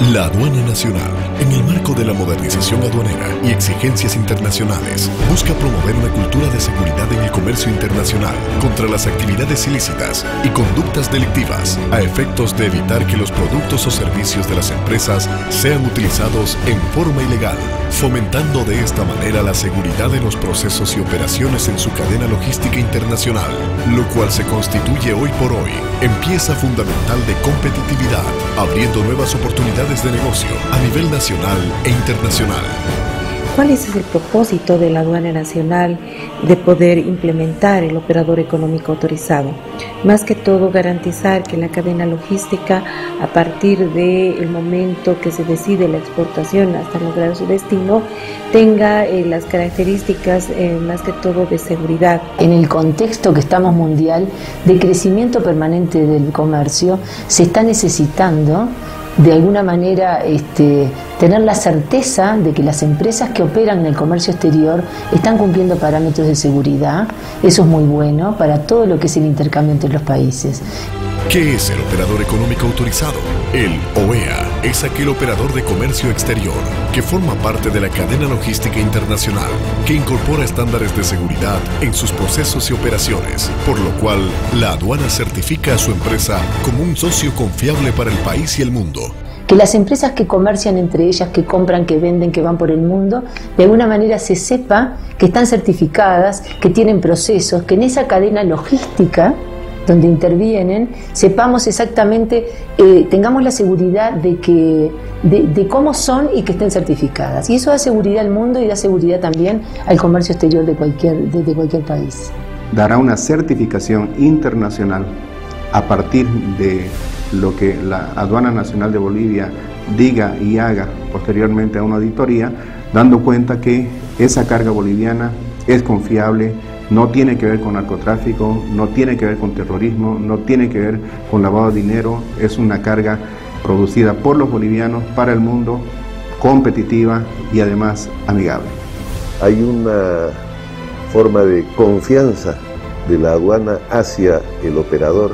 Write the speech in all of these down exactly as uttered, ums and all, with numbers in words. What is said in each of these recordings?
La Aduana Nacional, en el marco de la modernización aduanera y exigencias internacionales, busca promover una cultura de seguridad en el comercio internacional contra las actividades ilícitas y conductas delictivas, a efectos de evitar que los productos o servicios de las empresas sean utilizados en forma ilegal, fomentando de esta manera la seguridad de los procesos y operaciones en su cadena logística internacional, lo cual se constituye hoy por hoy en pieza fundamental de competitividad, abriendo nuevas oportunidades de negocio a nivel nacional e internacional. ¿Cuál es el propósito de la Aduana Nacional de poder implementar el operador económico autorizado? Más que todo, garantizar que la cadena logística, a partir del momento que se decide la exportación hasta lograr su destino, tenga eh, las características eh, más que todo de seguridad. En el contexto que estamos mundial de crecimiento permanente del comercio, se está necesitando de alguna manera este, tener la certeza de que las empresas que operan en el comercio exterior están cumpliendo parámetros de seguridad. Eso es muy bueno para todo lo que es el intercambio entre los países. ¿Qué es el operador económico autorizado? El O E A es aquel operador de comercio exterior que forma parte de la cadena logística internacional, que incorpora estándares de seguridad en sus procesos y operaciones, por lo cual la aduana certifica a su empresa como un socio confiable para el país y el mundo. Que las empresas que comercian entre ellas, que compran, que venden, que van por el mundo, de alguna manera se sepa que están certificadas, que tienen procesos, que en esa cadena logística donde intervienen, sepamos exactamente, eh, tengamos la seguridad de, que, de, de cómo son y que estén certificadas. Y eso da seguridad al mundo y da seguridad también al comercio exterior de cualquier, de, de cualquier país. Dará una certificación internacional a partir de lo que la Aduana Nacional de Bolivia diga y haga posteriormente a una auditoría, dando cuenta que esa carga boliviana es confiable, no tiene que ver con narcotráfico, no tiene que ver con terrorismo, no tiene que ver con lavado de dinero, es una carga producida por los bolivianos para el mundo, competitiva y además amigable. Hay una forma de confianza de la aduana hacia el operador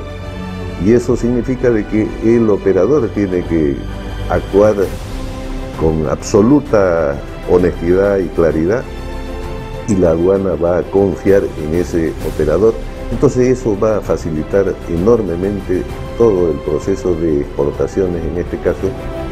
y eso significa de que el operador tiene que actuar con absoluta honestidad y claridad, y la aduana va a confiar en ese operador. Entonces eso va a facilitar enormemente todo el proceso de exportaciones en este caso.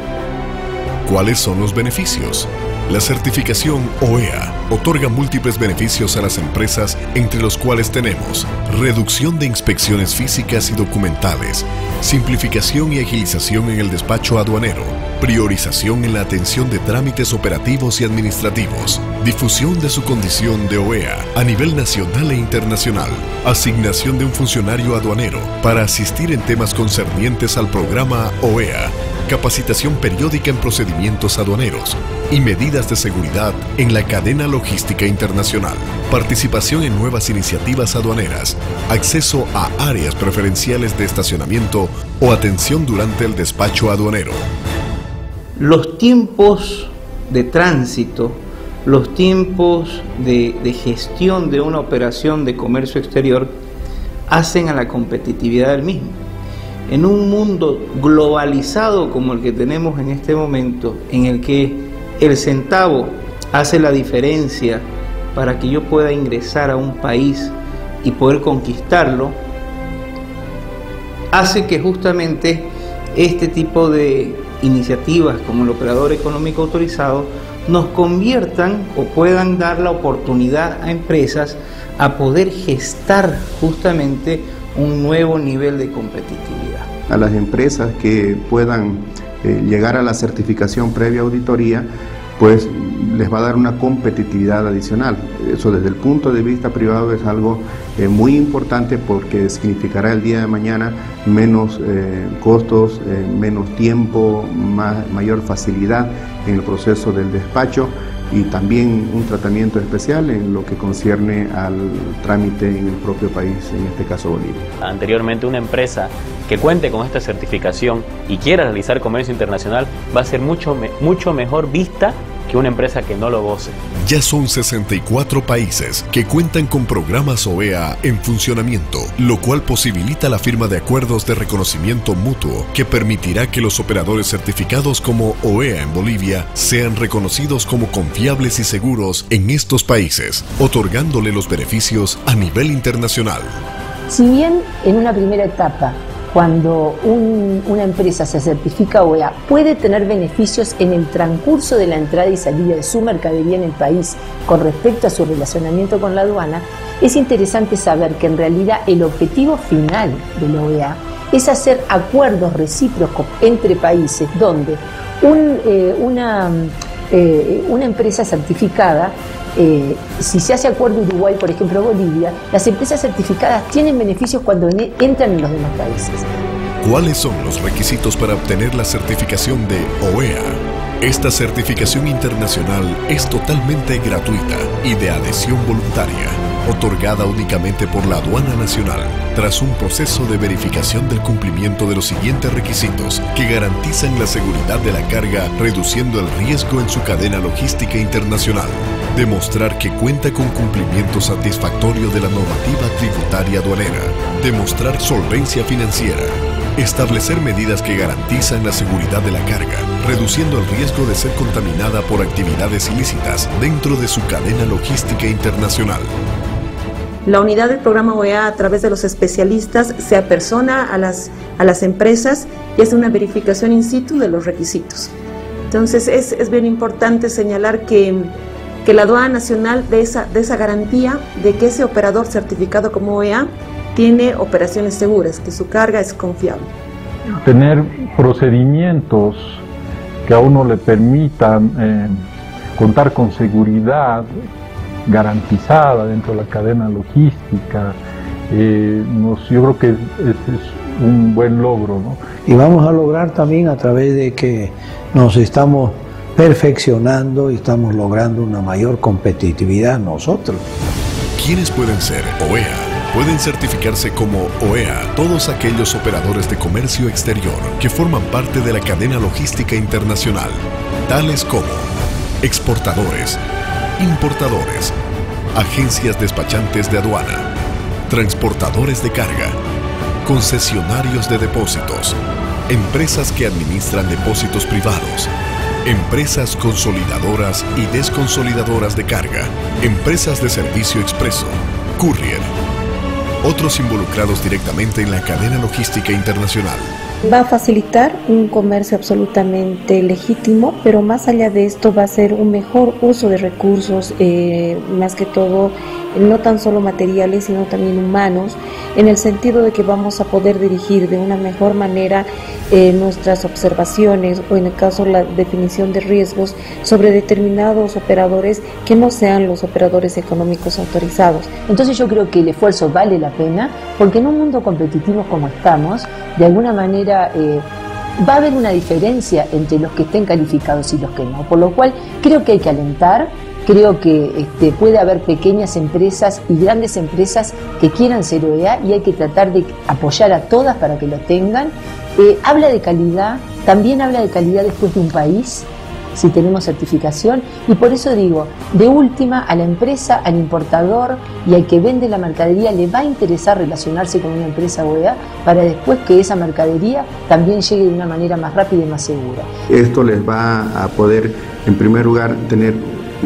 ¿Cuáles son los beneficios? La certificación O E A otorga múltiples beneficios a las empresas, entre los cuales tenemos reducción de inspecciones físicas y documentales, simplificación y agilización en el despacho aduanero, priorización en la atención de trámites operativos y administrativos, difusión de su condición de O E A a nivel nacional e internacional, asignación de un funcionario aduanero para asistir en temas concernientes al programa O E A, capacitación periódica en procedimientos aduaneros y medidas de seguridad en la cadena logística internacional, participación en nuevas iniciativas aduaneras, acceso a áreas preferenciales de estacionamiento o atención durante el despacho aduanero. Los tiempos de tránsito, los tiempos de, de gestión de una operación de comercio exterior hacen a la competitividad del mismo. En un mundo globalizado como el que tenemos en este momento, en el que el centavo hace la diferencia para que yo pueda ingresar a un país y poder conquistarlo, hace que justamente este tipo de iniciativas como el operador económico autorizado nos conviertan o puedan dar la oportunidad a empresas a poder gestar justamente un nuevo nivel de competitividad. A las empresas que puedan eh, llegar a la certificación previa auditoría, pues les va a dar una competitividad adicional. Eso desde el punto de vista privado es algo eh, muy importante porque significará el día de mañana menos eh, costos, eh, menos tiempo, más, mayor facilidad en el proceso del despacho y también un tratamiento especial en lo que concierne al trámite en el propio país, en este caso Bolivia. Anteriormente, una empresa que cuente con esta certificación y quiera realizar comercio internacional va a ser mucho, mucho mejor vista que una empresa que no lo goce. Ya son sesenta y cuatro países que cuentan con programas O E A en funcionamiento, lo cual posibilita la firma de acuerdos de reconocimiento mutuo que permitirá que los operadores certificados como O E A en Bolivia sean reconocidos como confiables y seguros en estos países, otorgándole los beneficios a nivel internacional. Si bien en una primera etapa, cuando un, una empresa se certifica O E A, puede tener beneficios en el transcurso de la entrada y salida de su mercadería en el país con respecto a su relacionamiento con la aduana, es interesante saber que en realidad el objetivo final de la O E A es hacer acuerdos recíprocos entre países donde un, eh, una, eh, una empresa certificada, Eh, si se hace acuerdo Uruguay, por ejemplo Bolivia, las empresas certificadas tienen beneficios cuando en, entran en los demás países. ¿Cuáles son los requisitos para obtener la certificación de O E A? Esta certificación internacional es totalmente gratuita y de adhesión voluntaria, otorgada únicamente por la Aduana Nacional, tras un proceso de verificación del cumplimiento de los siguientes requisitos que garantizan la seguridad de la carga, reduciendo el riesgo en su cadena logística internacional. Demostrar que cuenta con cumplimiento satisfactorio de la normativa tributaria aduanera. Demostrar solvencia financiera. Establecer medidas que garantizan la seguridad de la carga, reduciendo el riesgo de ser contaminada por actividades ilícitas dentro de su cadena logística internacional. La unidad del programa O E A, a través de los especialistas, se apersona a las, a las empresas y hace una verificación in situ de los requisitos. Entonces es, es bien importante señalar que, que la aduana nacional de esa, de esa garantía de que ese operador certificado como O E A tiene operaciones seguras, que su carga es confiable. Tener procedimientos que a uno le permitan eh, contar con seguridad garantizada dentro de la cadena logística, eh, nos, yo creo que es, es un buen logro, ¿no? Y vamos a lograr también a través de que nos estamos perfeccionando y estamos logrando una mayor competitividad nosotros. ¿Quiénes pueden ser O E A? Pueden certificarse como O E A todos aquellos operadores de comercio exterior que forman parte de la cadena logística internacional, tales como exportadores, importadores, agencias despachantes de aduana, transportadores de carga, concesionarios de depósitos, empresas que administran depósitos privados, empresas consolidadoras y desconsolidadoras de carga, empresas de servicio expreso, courier, otros involucrados directamente en la cadena logística internacional. Va a facilitar un comercio absolutamente legítimo, pero más allá de esto va a ser un mejor uso de recursos, eh, más que todo, no tan solo materiales, sino también humanos, en el sentido de que vamos a poder dirigir de una mejor manera eh, nuestras observaciones o en el caso la definición de riesgos sobre determinados operadores que no sean los operadores económicos autorizados. Entonces yo creo que el esfuerzo vale la pena, porque en un mundo competitivo como estamos, de alguna manera eh, va a haber una diferencia entre los que estén calificados y los que no, por lo cual creo que hay que alentar. Creo que este, puede haber pequeñas empresas y grandes empresas que quieran ser O E A y hay que tratar de apoyar a todas para que lo tengan. Eh, habla de calidad, también habla de calidad después de un país, si tenemos certificación, y por eso digo, de última, a la empresa, al importador y al que vende la mercadería le va a interesar relacionarse con una empresa O E A para después que esa mercadería también llegue de una manera más rápida y más segura. Esto les va a poder, en primer lugar, tener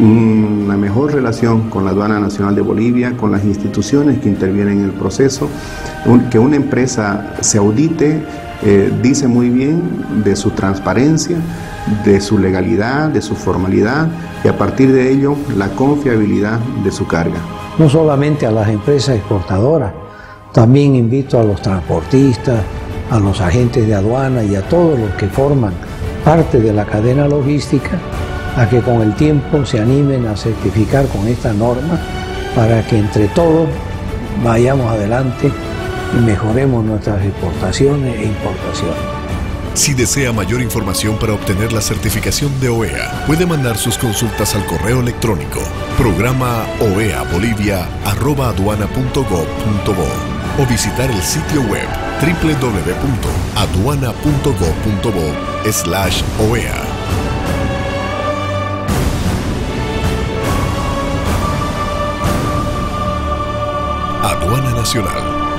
una mejor relación con la Aduana Nacional de Bolivia, con las instituciones que intervienen en el proceso. Un, que una empresa se audite eh, dice muy bien de su transparencia, de su legalidad, de su formalidad y a partir de ello la confiabilidad de su carga. No solamente a las empresas exportadoras, también invito a los transportistas, a los agentes de aduana y a todos los que forman parte de la cadena logística a que con el tiempo se animen a certificar con esta norma para que entre todos vayamos adelante y mejoremos nuestras exportaciones e importaciones. Si desea mayor información para obtener la certificación de O E A, puede mandar sus consultas al correo electrónico programa oeabolivia arroba aduana punto gob punto bo o visitar el sitio web doble u doble u doble u punto aduana punto gob punto bo slash O E A. Aduana Nacional.